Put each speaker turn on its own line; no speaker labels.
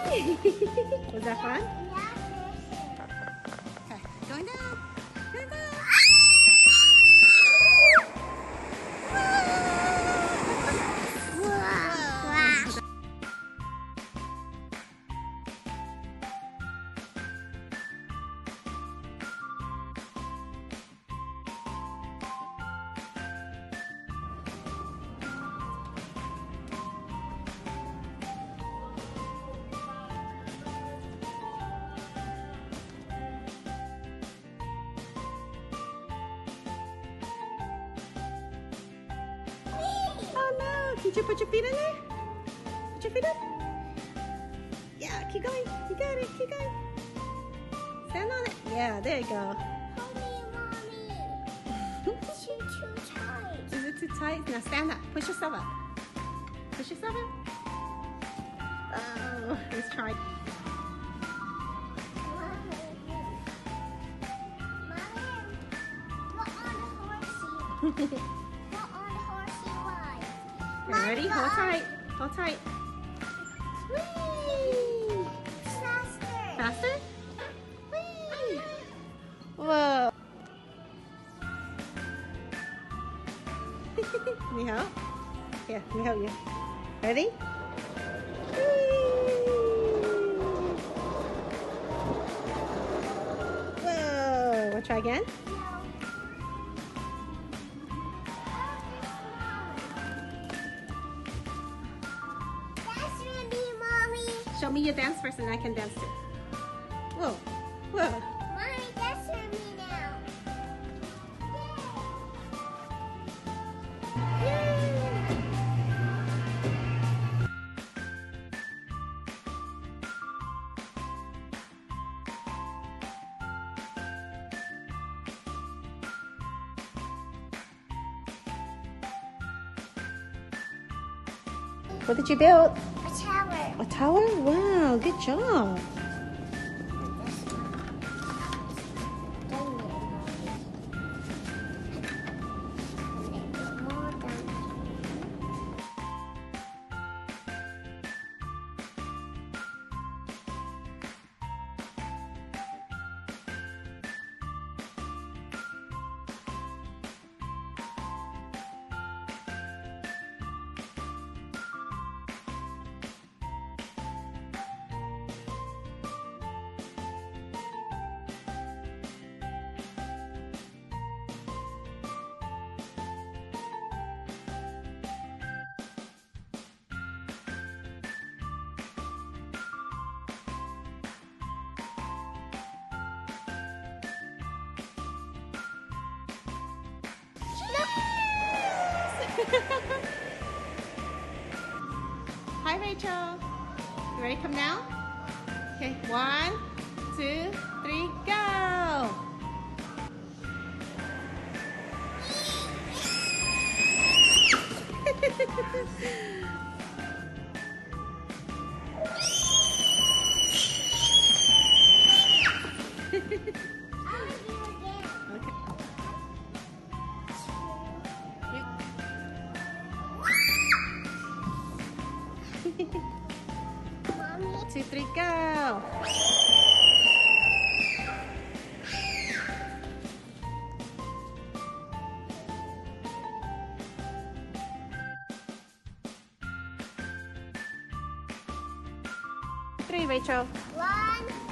Was that fun? Okay, going down. Going down. Oh no! Did you put your feet in there? Put your feet up? Yeah, keep going. You got it. Keep going. Stand on it. Yeah, there you go.
Hold me, Mommy. It's too tight.
Is it too tight? Now stand up. Push yourself up. Push yourself up. Oh, let's try.
We're on the horsey ride.
Okay, ready? Hold tight. Hold tight. Whee!
Faster.
Faster? Whee! Whoa. Let me help? Yeah, let me help you. Ready? Whoa. We'll try again. Show me your dance first and I can dance too. Whoa, whoa.
Mommy, that's for me now.
What did you build?
A tower.
A tower? Wow, good job. Hi, Rachel. You ready to come down? Okay, 1, 2, 3, go!
Mommy.
2, 3, go! Three, Rachel.
1,